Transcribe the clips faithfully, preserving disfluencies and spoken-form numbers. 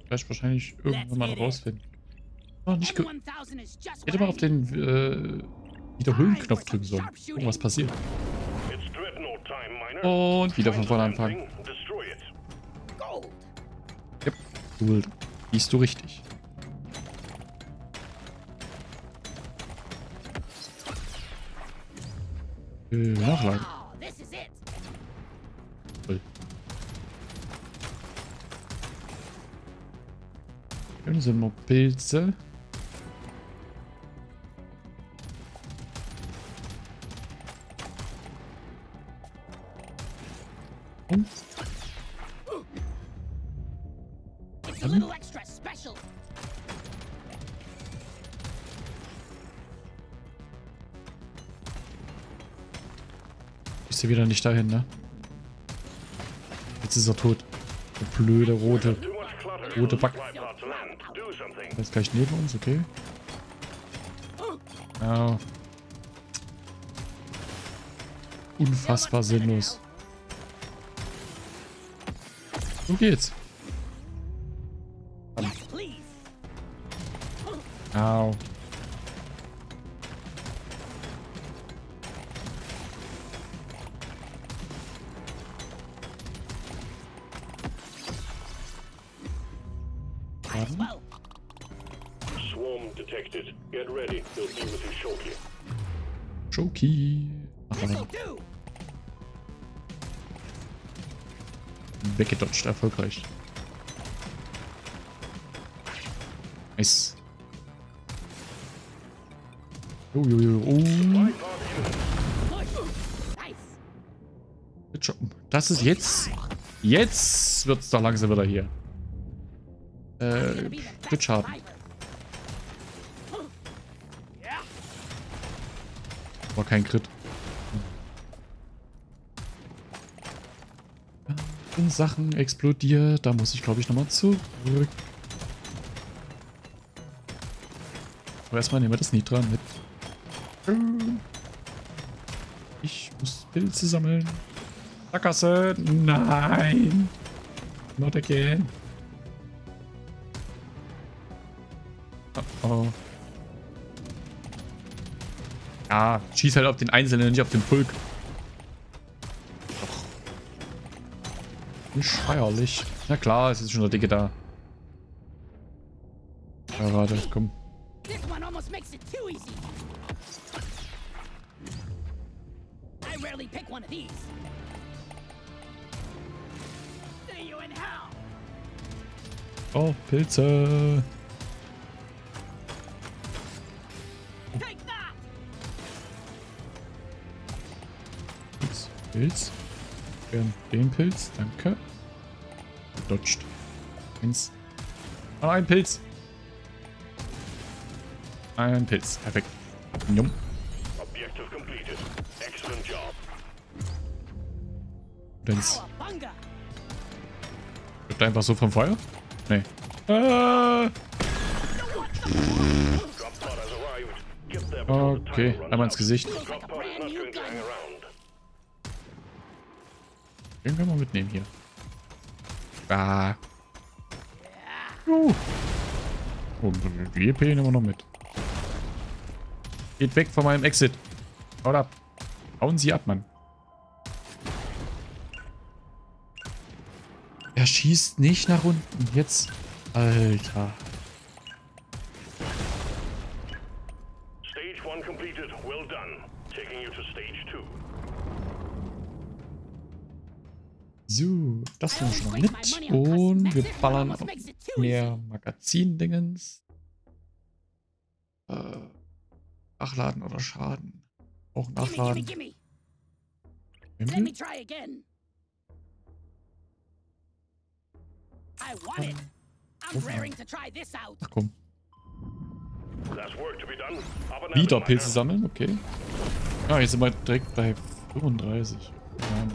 Vielleicht wahrscheinlich irgendwann mal rausfinden. Oh, nicht ge ich hätte mal auf den äh, Wiederholen-Knopf drücken sollen. Irgendwas passiert. Und wieder von vorne anfangen. Yep, cool. Liest du richtig. Äh, nachladen. Cool. Hier sind noch Pilze. Und? Dann? Ist er wieder nicht dahin, ne? Jetzt ist er tot. Der blöde rote. Rote Back. Der ist gleich neben uns, okay. Ja. Unfassbar sinnlos. So geht's. Au. Swarm detected. Get ready. They'll be with you shortly. Schoki. Weggedodged, erfolgreich. Nice. Oh, oh, oh, oh. Das ist jetzt. Jetzt wird's doch langsam wieder hier. Äh, Blitzschaden. War kein Crit. In Sachen explodiert, da muss ich glaube ich nochmal zurück. Aber erstmal nehmen wir das Nitran mit. Ich muss Pilze sammeln. Sackgasse. Nein. Not again. Oh, oh. Ja, schieß halt auf den Einzelnen, nicht auf den Pulk. Doch. Nicht feierlich. Na klar, es ist schon der Dicke da. Ja, warte, komm. Oh, Pilze. Pilz, Pilz. Den Pilz, danke. Dodged. Eins. Oh, ein Pilz. Ein Pilz, perfekt. Jum. Dens. Wird einfach so vom Feuer? Nee. Ah. Okay, einmal ins Gesicht. Den können wir mitnehmen hier. Ah. Uh. Und die E P nehmen wir noch mit. Geht weg von meinem Exit. Haut ab. Hauen Sie ab, Mann. Er schießt nicht nach unten. Jetzt. Alter. Stage one completed. Well done. Taking you to stage two. So, das nehmen wir schon mal mit. Und wir ballern auf mehr Magazin-Dingens. Äh, Nachladen oder Schaden. Auch nachladen. Himmel? Ach komm. Wieder Pilze sammeln, okay. Ja, jetzt sind wir direkt bei fünfunddreißig. Ja.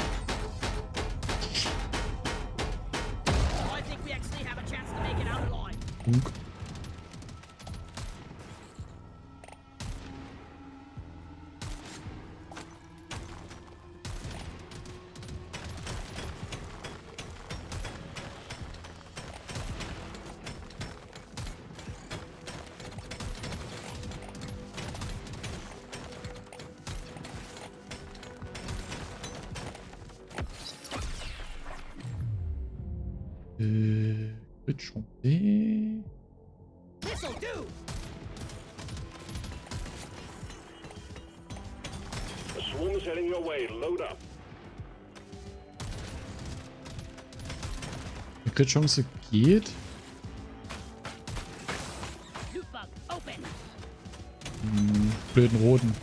Funk. Äh, wird schon. This'll do. The swarm is heading your way. Load up. Die Crit-Chance geht. Loot bug open. Hm, blöden Roten.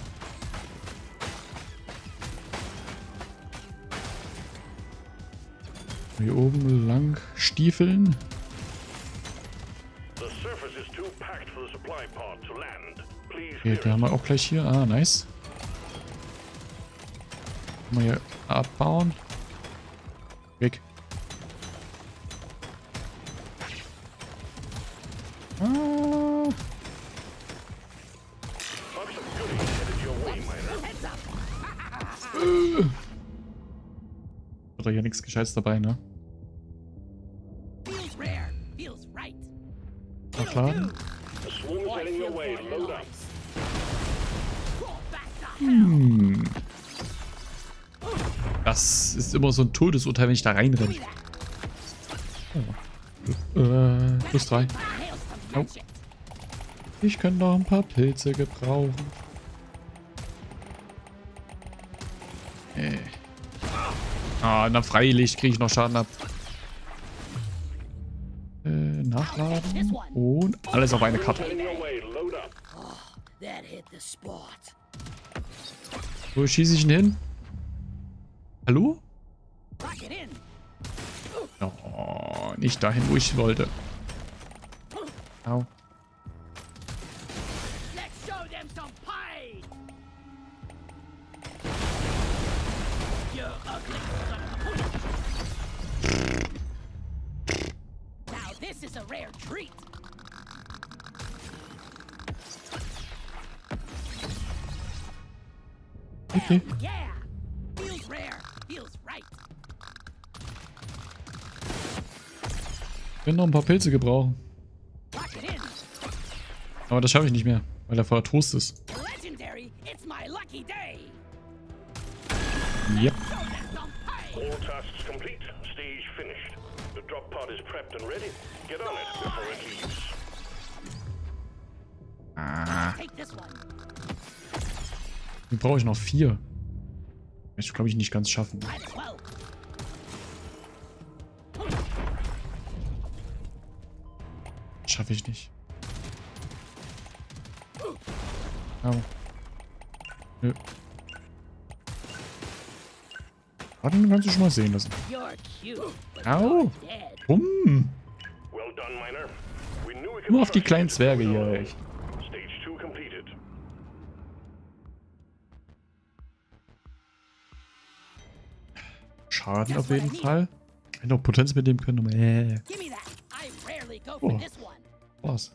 Hier oben lang stiefeln. The surface is too packed for the supply pod to land. Please Okay, clear da haben wir auch gleich hier. Ah, nice. Kann man hier abbauen. Weg. Ah. Bugs of goodies headed your way, miner. Heads up. Hat doch hier nichts Gescheites dabei, ne? Feels rare. Feels right. Nachladen. The swarm is heading your way. Load up. Roll back the hell. Hm. Das ist immer so ein Todesurteil, wenn ich da reinrenne. Give me that. Äh, plus drei. Hailstorm Oh. magic. Ich könnte noch ein paar Pilze gebrauchen. Äh. Ah, na freilich kriege ich noch Schaden ab. Äh, nachladen. Und alles auf eine Karte. Heading your way. Load up. That hit the spot. Wo schieße ich ihn hin? Hallo? Lock it in. Oh, nicht dahin, wo ich wollte. Au. Let's show them some pie. You ugly son of a... Now this is a rare treat. Okay. Yeah. Feels rare. Feels right. Ich kann noch ein paar Pilze gebrauchen. Lock it in. Aber das schaffe ich nicht mehr, weil er vorher Toast ist. Legendary. It's my lucky day. Yep. Show them some pie. All tasks complete. Stage finished. The drop pod is prepped and ready. Get on it before it leaves. Ah, Take this one. hier brauche ich noch vier. Ich glaube ich nicht ganz schaffen. Might as well. Schaffe ich nicht. Au. Nö. Dann kannst du schon mal sehen lassen. You're cute. but Au. you're dead. Bumm. Well done, miner. We knew we could Nur auf die trust kleinen you. Zwerge hier, echt. Stage two completed. Schaden auf jeden Fall. Hätte auch Potenz mitnehmen können, aber äh, Give me that. I rarely go for Oh. this one. was?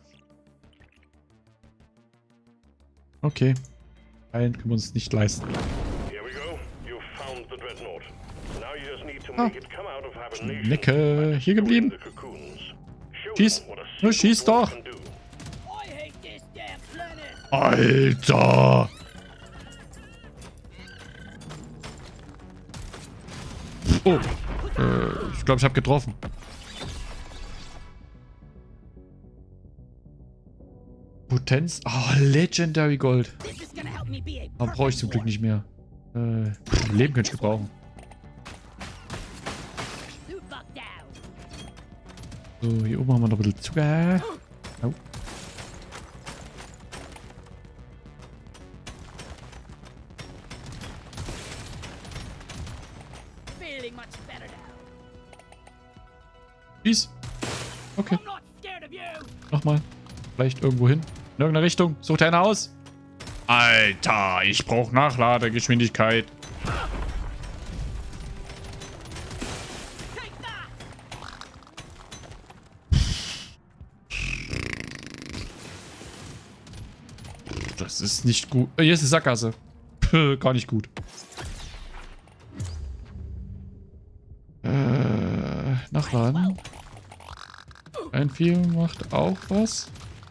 Okay. Heilen können wir uns nicht leisten. Here we go. You found the dreadnought. Now you just need to Ah. make it come out of hibernation. Necke, hier geblieben. The cocoons. Show Schieß. them what a Nur simple schieß dwarf doch. can do. I hate this damn planet. Alter! Oh. Äh, ich glaube, ich habe getroffen. Potenz. Oh, Legendary Gold. This is gonna help me be a Aber brauche ich zum Glück nicht mehr. Äh, Leben könnte ich gebrauchen. Loot bug down. So, hier oben haben wir noch ein bisschen Zucker. Oh. Feeling much better now. Schieß. Okay, I'm not scared of you. nochmal. Vielleicht irgendwo hin. In irgendeine Richtung. Such dir eine aus. Alter, ich brauche Nachladegeschwindigkeit. Take that. Das ist nicht gut. Äh, Hier ist eine Sackgasse. Puh, gar nicht gut. Äh, nachladen. Einführung macht auch was.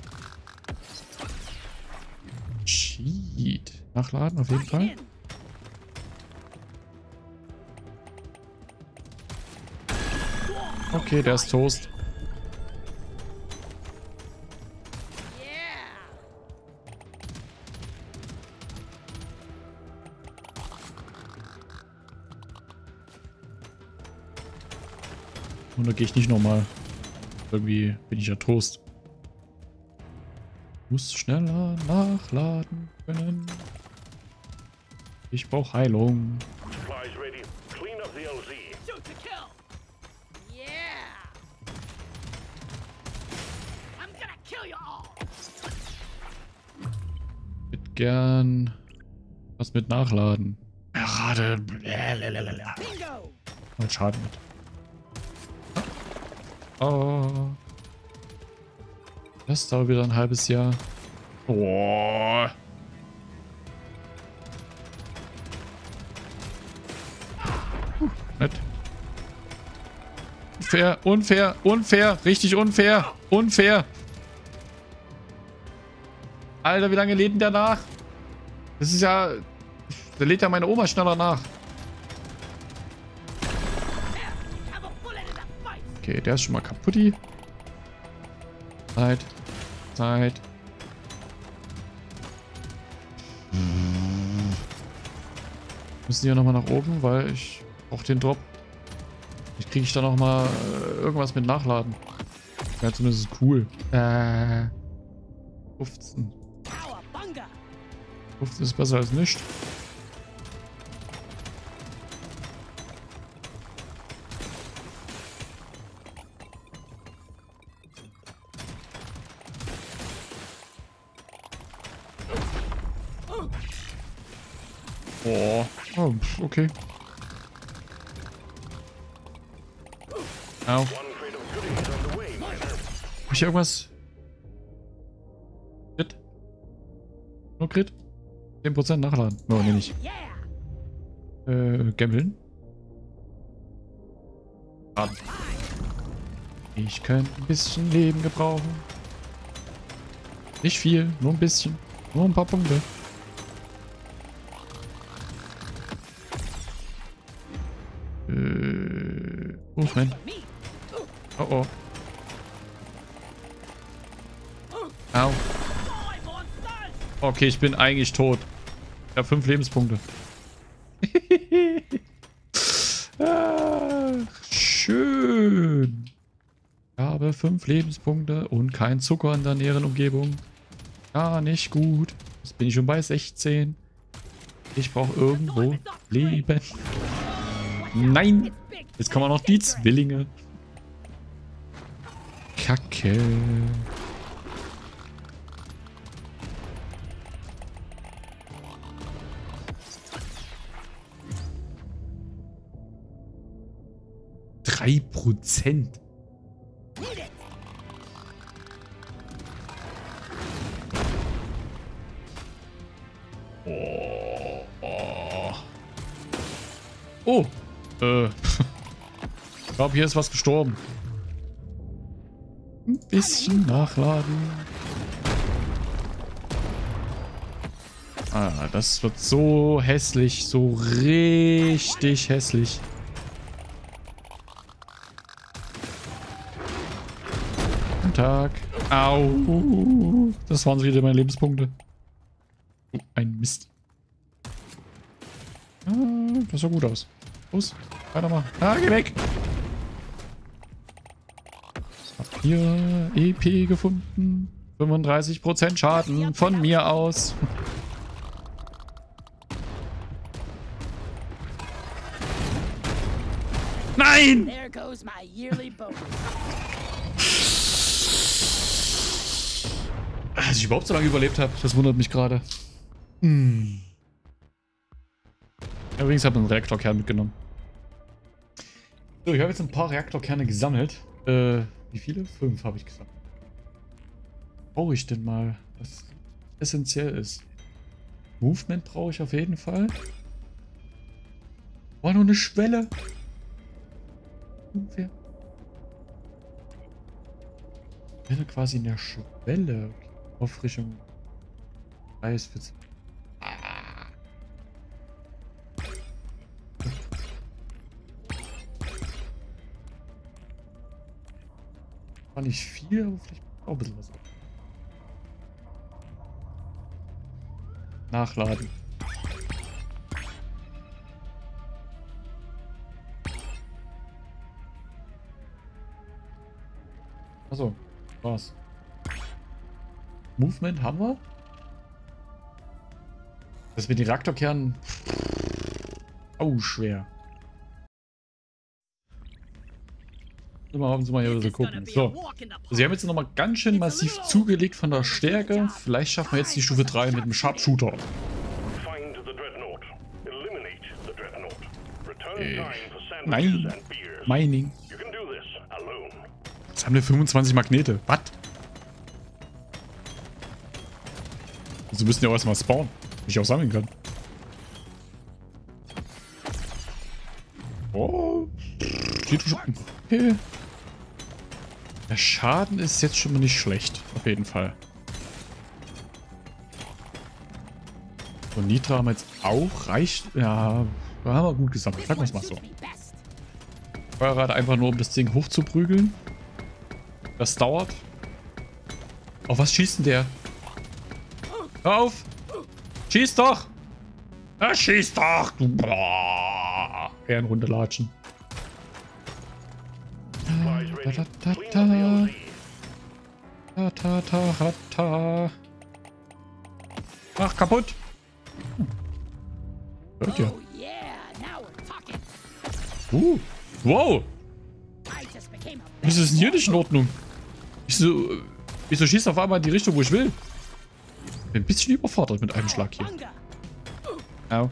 Cheat. Nachladen auf jeden Lock it Fall. in. Okay, der ist Toast. Und da gehe ich nicht nochmal. Irgendwie bin ich ja Toast. Muss schneller nachladen können. Ich brauche Heilung. Supplies ready. Clean up the L Z. Shoot to kill. Yeah. I'm gonna kill you all. Mit gern was mit Nachladen. Gerade. Bingo. Mal Schaden mit. Oh. Das dauert wieder ein halbes Jahr. Oh. Nett. Unfair, unfair, unfair, richtig unfair, unfair. Alter, wie lange lädt denn der nach? Das ist ja... Der lädt ja meine Oma schneller nach. Okay, der ist schon mal kaputti. Zeit. Zeit. Müssen die ja nochmal nach oben, weil ich brauche den Drop. Ich kriege ich da nochmal äh, irgendwas mit Nachladen. Ja, zumindest ist cool. Äh. fünfzehn. fünfzehn ist besser als nichts. Oh. Oh, okay. Au. Hab ich irgendwas? Crit? Nur Crit? zehn Prozent nachladen. Oh, nee, nicht. Äh, gambeln? Schaden. Ich könnte ein bisschen Leben gebrauchen. Nicht viel, nur ein bisschen. Nur ein paar Punkte. Äh, Movement. Oh oh. Au. Okay, ich bin eigentlich tot. Ich habe fünf Lebenspunkte. Ach, schön. Ich habe fünf Lebenspunkte und kein Zucker in der näheren Umgebung. Gar nicht gut. Jetzt bin ich schon bei sechzehn. Ich brauche irgendwo Leben. Nein! Jetzt kommen auch noch die Zwillinge. Kacke. Drei Prozent. Oh. Oh. Oh. Äh. Ich glaube, hier ist was gestorben. Ein bisschen nachladen. Ah, das wird so hässlich. So richtig hässlich. Guten Tag. Au. Das waren so wieder meine Lebenspunkte. Oh, ein Mist. Ah, das sah gut aus. Los, weiter mal. Ah, geh weg. Hab hier E P gefunden. fünfunddreißig Prozent Schaden von mir aus. Nein! There goes my yearly bonus. Dass ich überhaupt so lange überlebt habe, das wundert mich gerade. Hm. Übrigens habe ich einen Reaktorkern mitgenommen. So, ich habe jetzt ein paar Reaktorkerne gesammelt. Äh, wie viele? Fünf habe ich gesammelt. Brauche ich denn mal, was essentiell ist? Movement brauche ich auf jeden Fall. War nur eine Schwelle. Ungefähr. Ich bin quasi in der Schwelle. Okay. Auffrischung. Eis für War nicht viel, aber vielleicht auch ein bisschen was. Nachladen. Achso, was? Movement haben wir? Das mit den Reaktorkernen. Oh, schwer. Mal haben Sie mal hier so gucken. So. Sie haben jetzt nochmal ganz schön massiv zugelegt von der Stärke. Vielleicht schaffen wir jetzt die Stufe drei mit dem Sharpshooter. Äh, nein. Mining. Jetzt haben wir fünfundzwanzig Magnete. Was? Sie müssen ja auch erstmal spawnen, damit ich auch sammeln kann. Oh. Sieht schon. Okay. Der Schaden ist jetzt schon mal nicht schlecht. Auf jeden Fall. So, Nitra haben wir jetzt auch. Reicht. Ja, da haben wir gut gesammelt. Sagen wir es mal so. Feuerrad einfach nur, um das Ding hochzuprügeln. Das dauert. Auf was schießt denn der? Hör auf! Schieß doch! Ah, schieß doch! Du boah. Ehren runterlatschen. Ta ta ta ta. Ta ta ta ta ta. Ach, kaputt! Hört ihr? Uh, wow! Wieso ist denn hier nicht in Ordnung? Wieso, wieso schießt auf einmal in die Richtung, wo ich will? Bin ein bisschen überfordert mit einem Schlag hier. Au.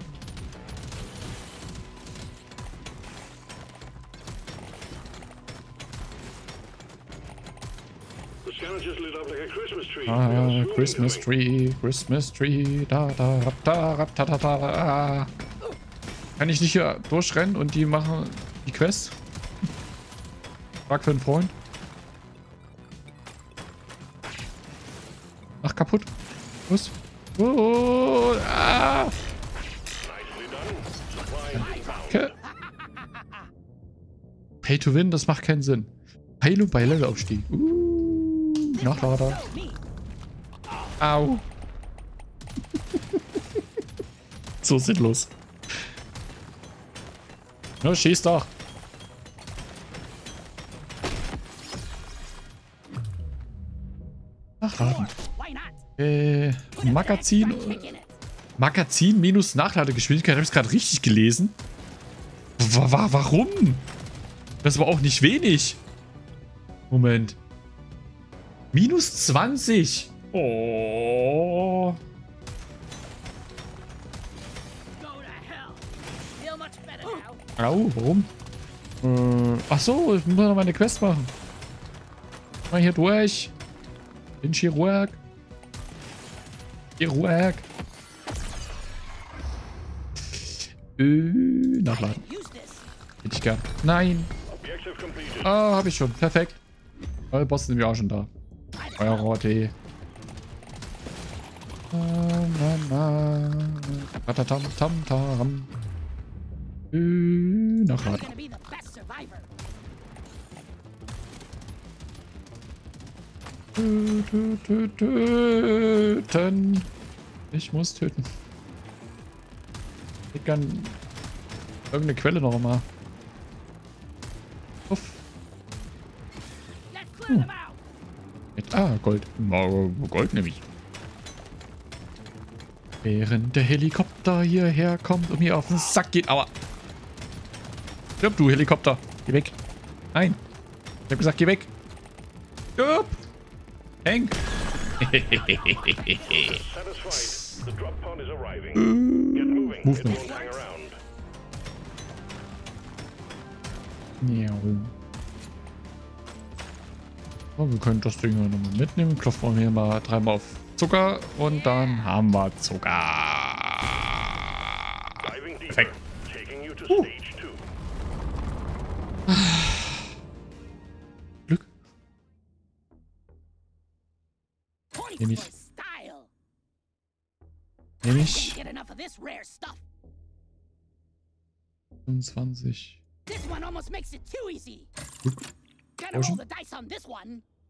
Ah, Christmas Tree, Christmas Tree, da, da, da, da, da, da. Kann ich nicht hier durchrennen und die machen die Quest? Frag für einen Freund. Ach, kaputt. Was? Oh, ah. Okay. Pay to win, das macht keinen Sinn. Heilung bei Levelaufstieg. Uh, Nachlader. Au. So sinnlos. Na, schieß doch. Nachladen. Äh, Magazin. Magazin minus Nachladegeschwindigkeit. Habe ich es gerade richtig gelesen? W warum? Das war auch nicht wenig. Moment. Minus zwanzig. Oh. Au, warum? Äh, ach so, ich muss noch meine Quest machen. Mal hier durch. Den Chirurg. Chirurg. Äh, nachladen. Hätte ich gern. Nein. Ah, habe ich schon. Perfekt. Alle Boss sind wir auch schon da. Feuerrote. Tam tam tam. Äh, nachladen. Töten. Ich muss töten. Ich kann irgendeine Quelle noch mal. Uff. Hm. Mit, ah, Gold. Gold nehme ich. Während der Helikopter hierher kommt und mir auf den Sack geht. Aua. Stirb, du Helikopter. Geh weg. Nein. Ich hab gesagt, geh weg. Stirb. Hank. Movement. Ja. Oh, wir können das Ding nochmal mitnehmen. Klopfen wir hier mal dreimal auf Zucker und dann haben wir Zucker. Perfekt. Uh. Glück. Nehme ich. Nehme ich. fünfundzwanzig. Glück.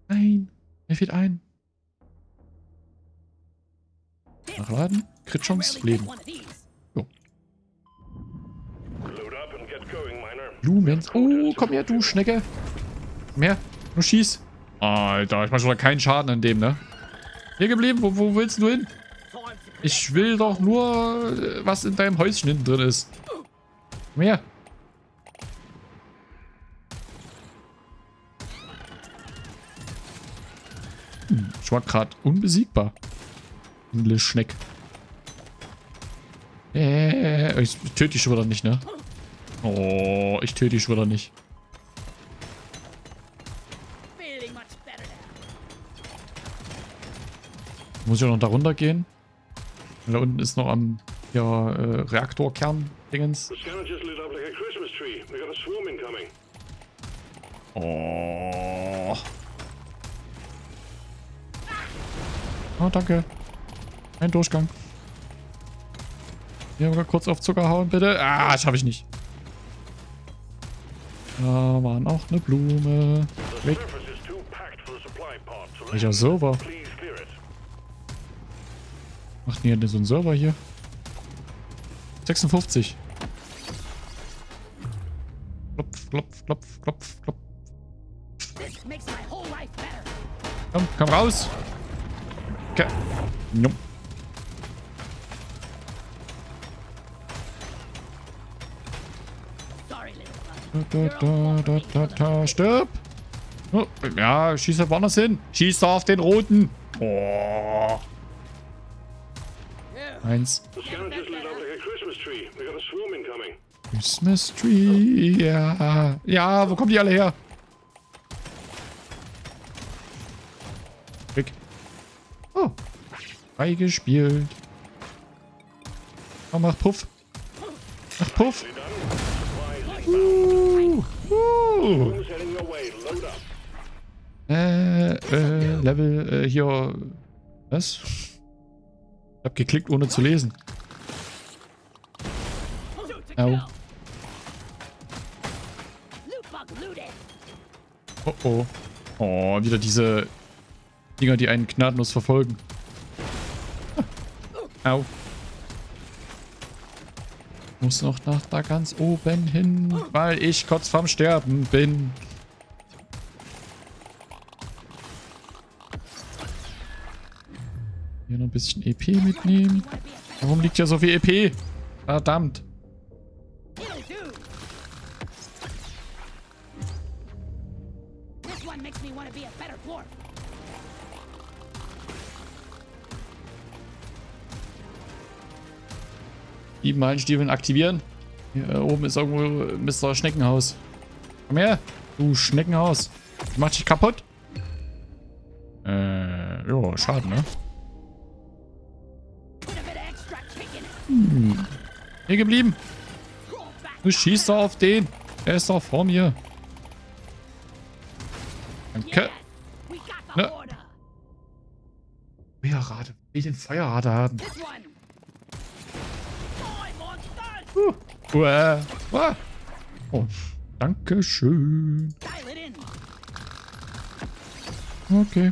Nein. Mir fehlt ein. Nachladen. Crit-Chance. Leben. Jo. Blumen. Oh, komm her, du Schnecke. Komm her. Nur schieß. Alter, ich mach schon mal keinen Schaden an dem, ne? Hier geblieben? Wo, wo willst du hin? Ich will doch nur, was in deinem Häuschen hinten drin ist. Komm her. Hm, ich war gerade unbesiegbar. Ein Schneck. Äh, ich töte dich schon wieder nicht, ne? Oh, ich töte dich schon wieder nicht. Muss ich auch noch da runter gehen? Und da unten ist noch am ja, äh, Reaktorkern-Dingens. Oh. Oh, danke. Ein Durchgang. Hier mal kurz auf Zucker hauen, bitte. Ah, schaffe ich nicht. Da war noch eine Blume. Weg. Welcher Server? Macht denn hier so ein Server hier? sechsundfünfzig. Klopf, klopf, klopf, klopf, klopf. Komm, komm raus. Okay. Nope. Da, da, da, da, da. Stirb! Oh, ja, schieß da woanders hin. Schieß da auf den roten. Oh. Eins. Christmas Tree. Ja. Ja, wo kommen die alle her? Weg. Oh. Freigespielt. Oh, mach Puff. Mach Puff. Uh, uh. Äh, äh, Level, äh, hier. Was? Ich hab geklickt, ohne zu lesen. Au. Oh oh. Oh, wieder diese Dinger, die einen gnadenlos verfolgen. Au. Muss noch nach da ganz oben hin, weil ich kurz vorm Sterben bin. Hier noch ein bisschen E P mitnehmen. Warum liegt ja so viel E P? Verdammt. Die Meilenstiefeln aktivieren. Hier oben ist irgendwo Mister Schneckenhaus. Komm her, du Schneckenhaus. Ich mach dich kaputt. Äh, jo, schade, ne? Hm. Hier geblieben. Du schießt doch auf den. Er ist doch vor mir. Danke. Ne? Feuerrate. Will ich den Feuerrate haben? Uh. Uh. Uh. Oh, danke schön. Okay.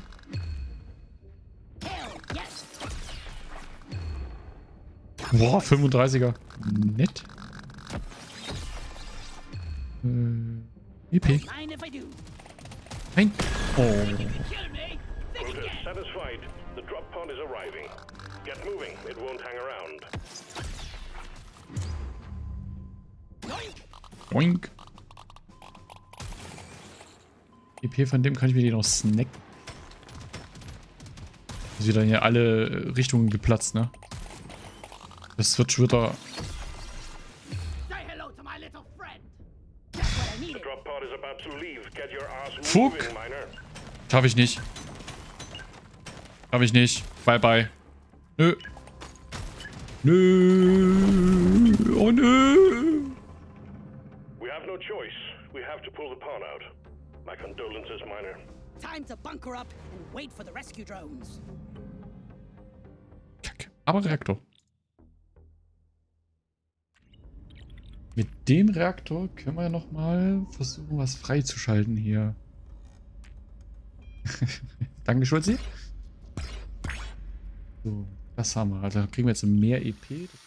Boah, fünfunddreißiger. Nett. Äh, E P. Nein. Oh. Oink. E P von dem kann ich mir die noch snacken. Ist wieder hier alle Richtungen geplatzt, ne? Das wird schon wieder... Fuck! Schaffe ich nicht. Schaffe ich nicht. Bye bye. Nö. Nö. Oh nö. We have no choice. We have to pull the pawn out. My condolences, Miner. Time to bunker up and wait for the rescue drones. Kacke. Aber Reaktor. Mit dem Reaktor können wir ja nochmal versuchen, was freizuschalten hier. Danke, Schulzi. So, das haben wir. Also kriegen wir jetzt mehr E P. Das